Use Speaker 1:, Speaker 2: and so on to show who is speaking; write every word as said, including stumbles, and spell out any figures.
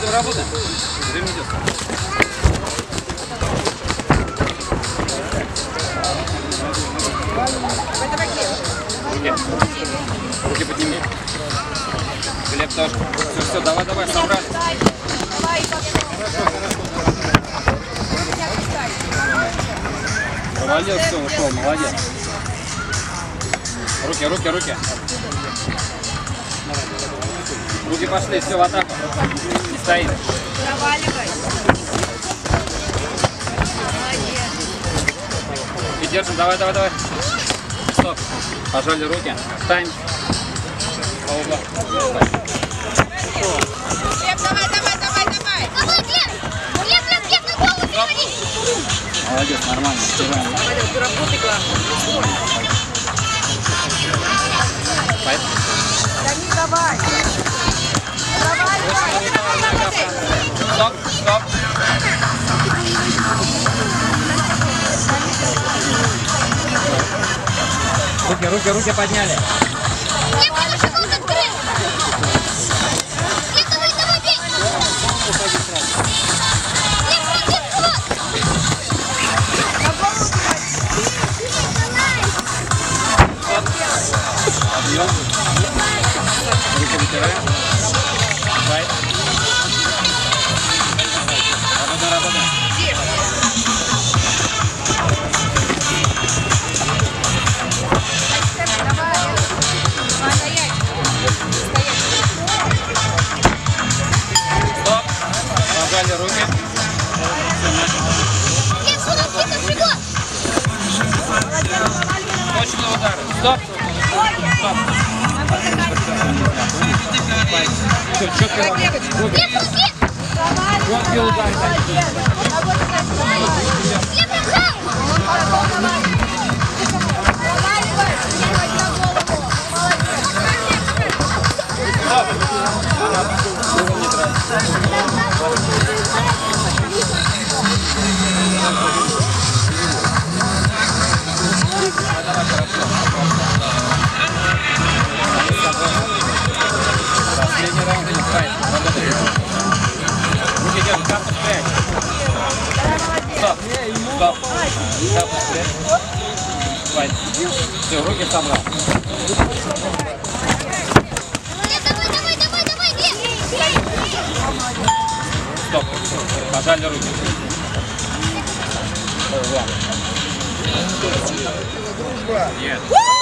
Speaker 1: Работаем, работаем. Время идет. Руки. Руки подними. Глеб тоже. Все, все, давай, давай, собрались. Провалил, все, ушел, молодец. Руки, руки, руки. Руки пошли, все, в атаку. Не стоим.
Speaker 2: Проваливай.
Speaker 1: И держим, давай, давай, давай. Стоп. Пожали руки. Встань. По углам.
Speaker 2: Глеб, давай, давай, давай, давай. Давай, Глеб. Глеб, Глеб, Глеб, на голову переводи.
Speaker 1: Молодец, нормально.
Speaker 2: Молодец, ты работай, главное.
Speaker 1: Поэтому.
Speaker 2: Дани, давай. Давай, давай, давай, давай.
Speaker 1: Стоп, стоп. Руки, руки, руки подняли.
Speaker 2: Глеб, давай, живот открыл. Глеб, давай, давай, бей. Глеб, Глеб, живот. На голову
Speaker 1: Подъем. Руки вытираем. Давай. Работаем, работаем. Стоп. Пожали руки.
Speaker 2: Глеб, сюда, Глеб, живот.
Speaker 1: Точно удар. Стоп. Стоп. Все, четко работаем.
Speaker 2: Глеб, Глеб.
Speaker 1: Четкий удар.
Speaker 2: Глеб, прижал.
Speaker 1: Последний раунд не ставит. Работаем. Руки держим, капу спрячь. Стоп. Стоп. Капу спрячь. Давай. Все, руки собрал.
Speaker 2: Давай, давай, давай, давай, Глеб.
Speaker 1: Стоп. Пожали руки. Ой, ладно. Нет.